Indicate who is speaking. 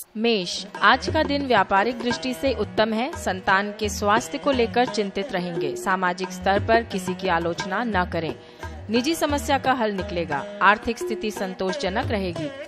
Speaker 1: मेष, आज का दिन व्यापारिक दृष्टि से उत्तम है। संतान के स्वास्थ्य को लेकर चिंतित रहेंगे। सामाजिक स्तर पर किसी की आलोचना न करें। निजी समस्या का हल निकलेगा। आर्थिक स्थिति संतोषजनक रहेगी।